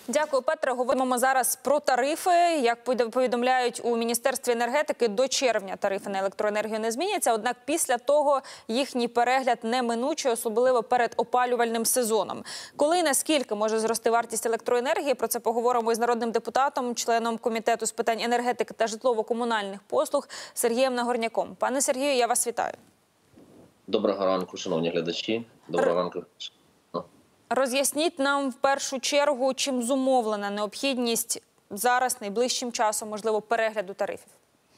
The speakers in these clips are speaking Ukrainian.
Дякую, Петре. Говоримо зараз про тарифи. Як повідомляють у Міністерстві енергетики, до червня тарифи на електроенергію не зміняться. Однак після того їхній перегляд неминучий, особливо перед опалювальним сезоном. Коли і наскільки може зрости вартість електроенергії? Про це поговоримо із народним депутатом, членом Комітету з питань енергетики та житлово-комунальних послуг Сергієм Нагорняком. Пане Сергію, я вас вітаю. Доброго ранку, шановні глядачі. Доброго ранку. Роз'ясніть нам в першу чергу, чим зумовлена необхідність зараз, найближчим часом, можливо, перегляду тарифів.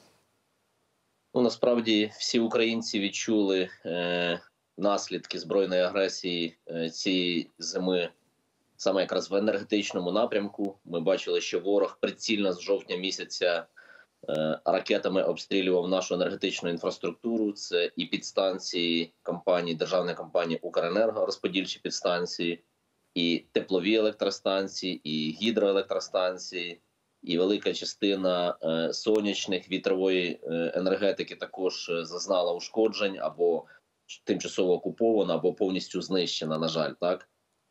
Насправді всі українці відчули наслідки збройної агресії цієї зими саме якраз в енергетичному напрямку. Ми бачили, що ворог прицільно з жовтня місяця ракетами обстрілював нашу енергетичну інфраструктуру. Це і підстанції державної компанії «Укренерго», розподільчі підстанції, і теплові електростанції, і гідроелектростанції, і велика частина сонячних, вітрової енергетики також зазнала ушкоджень або тимчасово окупована, або повністю знищена, на жаль, так?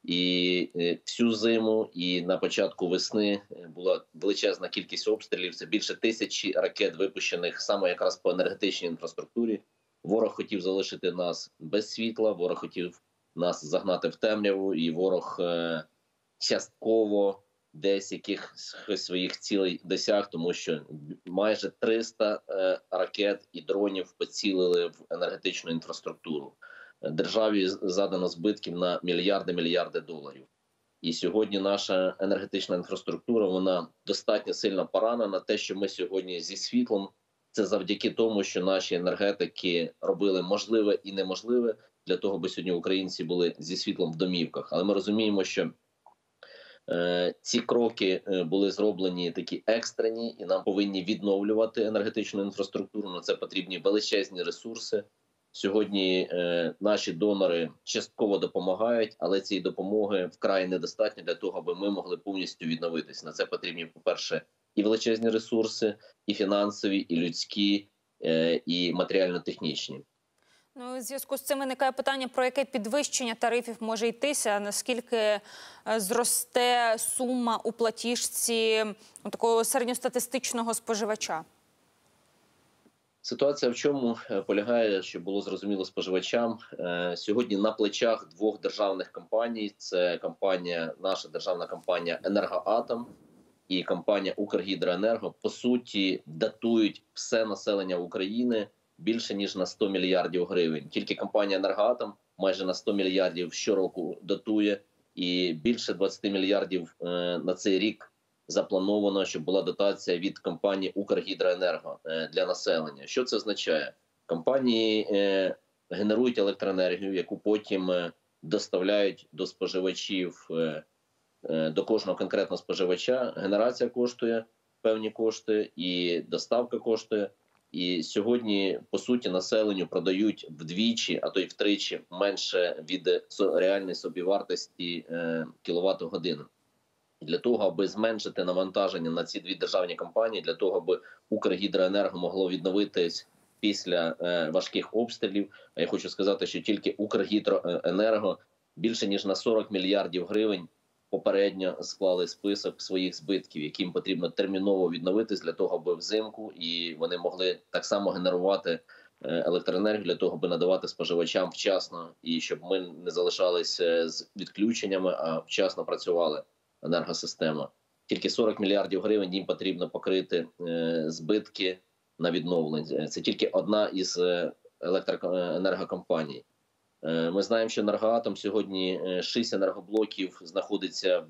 І всю зиму, і на початку весни була величезна кількість обстрілів. Це більше 1000 ракет, випущених саме якраз по енергетичній інфраструктурі. Ворог хотів залишити нас без світла, ворог хотів нас загнати в темряву, і ворог частково десь якихось своїх цілей досяг, тому що майже 300 ракет і дронів поцілили в енергетичну інфраструктуру. Державі задано збитків на мільярди доларів. І сьогодні наша енергетична інфраструктура, вона достатньо сильно поранена. Те, що ми сьогодні зі світлом, це завдяки тому, що наші енергетики робили можливе і неможливе для того, аби сьогодні українці були зі світлом в домівках. Але ми розуміємо, що ці кроки були зроблені такі екстрені, і нам повинні відновлювати енергетичну інфраструктуру. На це потрібні величезні ресурси. Сьогодні наші донори частково допомагають, але цієї допомоги вкрай недостатньо для того, аби ми могли повністю відновитись. На це потрібні, по-перше, і величезні ресурси, і фінансові, і людські, і матеріально-технічні. У зв'язку з цим виникає питання, про яке підвищення тарифів може йтися, наскільки зросте сума у платіжці такого середньостатистичного споживача? Ситуація в чому полягає, щоб було зрозуміло споживачам. Сьогодні на плечах двох державних компаній, це наша державна компанія «Енергоатом» і компанія «Укргідроенерго», по суті, датують все населення України більше, ніж на 100 мільярдів гривень. Тільки компанія «Енергоатом» майже на 100 мільярдів щороку датує, і більше 20 мільярдів на цей рік заплановано, щоб була дотація від компанії «Укргідроенерго» для населення. Що це означає? Компанії генерують електроенергію, яку потім доставляють до споживачів, до кожного конкретного споживача. Генерація коштує певні кошти, і доставка коштує. І сьогодні, по суті, населенню продають вдвічі, а то й втричі менше від реальної собівартості кіловат-годин. Для того, аби зменшити навантаження на ці дві державні компанії, для того, аби «Укргідроенерго» могло відновитись після важких обстрілів. А я хочу сказати, що тільки «Укргідроенерго» більше ніж на 40 мільярдів гривень попередньо склали список своїх збитків, яким потрібно терміново відновитись для того, аби взимку і вони могли так само генерувати електроенергію для того, аби надавати споживачам вчасно, і щоб ми не залишалися з відключеннями, а вчасно працювала енергосистема. Тільки 40 мільярдів гривень їм потрібно покрити збитки на відновлення. Це тільки одна із електроенергокомпаній. Ми знаємо, що «Енергоатом» сьогодні 6 енергоблоків знаходиться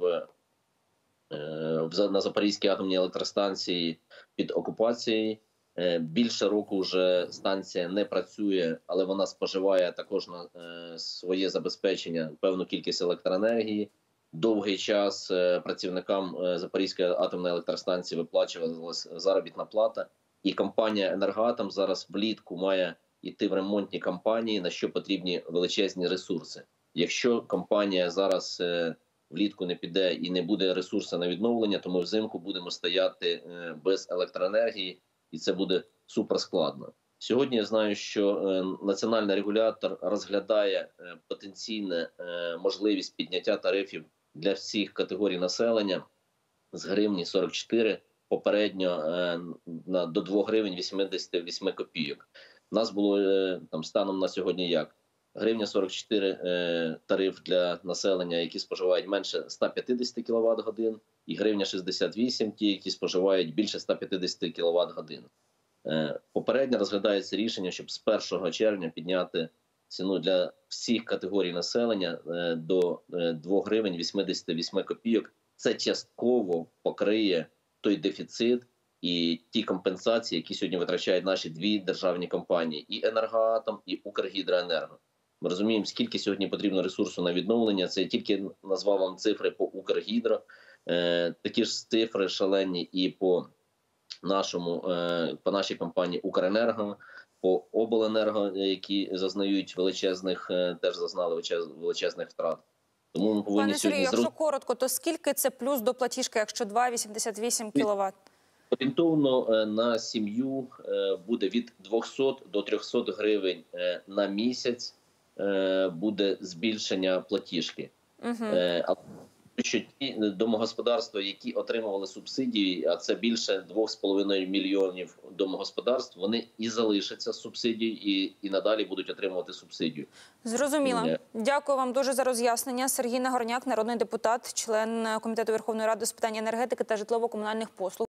на Запорізькій атомній електростанції під окупацією. Більше року вже станція не працює, але вона споживає також на своє забезпечення певну кількість електроенергії. Довгий час працівникам Запорізької атомної електростанції виплачувалася заробітна плата. І компанія «Енергоатом» зараз влітку має йти в ремонтні кампанії, на що потрібні величезні ресурси. Якщо компанія зараз влітку не піде і не буде ресурсу на відновлення, то ми взимку будемо стояти без електроенергії, і це буде суперскладно. Сьогодні я знаю, що національний регулятор розглядає потенційну можливість підняття тарифів для всіх категорій населення. з гривні 44 попередньо до 2 гривень 88 копійок. У нас було там станом на сьогодні як? Гривня 44 тариф для населення, які споживають менше 150 кВт годин, і гривня 68 ті, які споживають більше 150 кВт годин. Попередньо розглядається рішення, щоб з 1 червня підняти ціну для всіх категорій населення до 2 гривень 88 копійок. Це частково покриє той дефіцит і ті компенсації, які сьогодні витрачають наші дві державні компанії – і «Енергоатом», і «Укргідроенерго». Ми розуміємо, скільки сьогодні потрібно ресурсу на відновлення. Це я тільки назвав вам цифри по «Укргідро». Такі ж цифри шалені і по нашій компанії «Укренерго», по обленерго, які зазнають теж зазнали величезних втрат. Тому ми повинні Пане Сергію, сьогодні якщо коротко, то скільки це плюс до платіжки, якщо 2,88 кВт? Орієнтовно на сім'ю буде від 200 до 300 гривень на місяць буде збільшення платіжки. Але що ті домогосподарства, які отримували субсидії, а це більше 2,5 мільйонів домогосподарств, вони і залишаться з субсидією, і надалі будуть отримувати субсидію. Зрозуміло. Дякую вам дуже за роз'яснення. Сергій Нагорняк, народний депутат, член Комітету Верховної Ради з питань енергетики та житлово-комунальних послуг.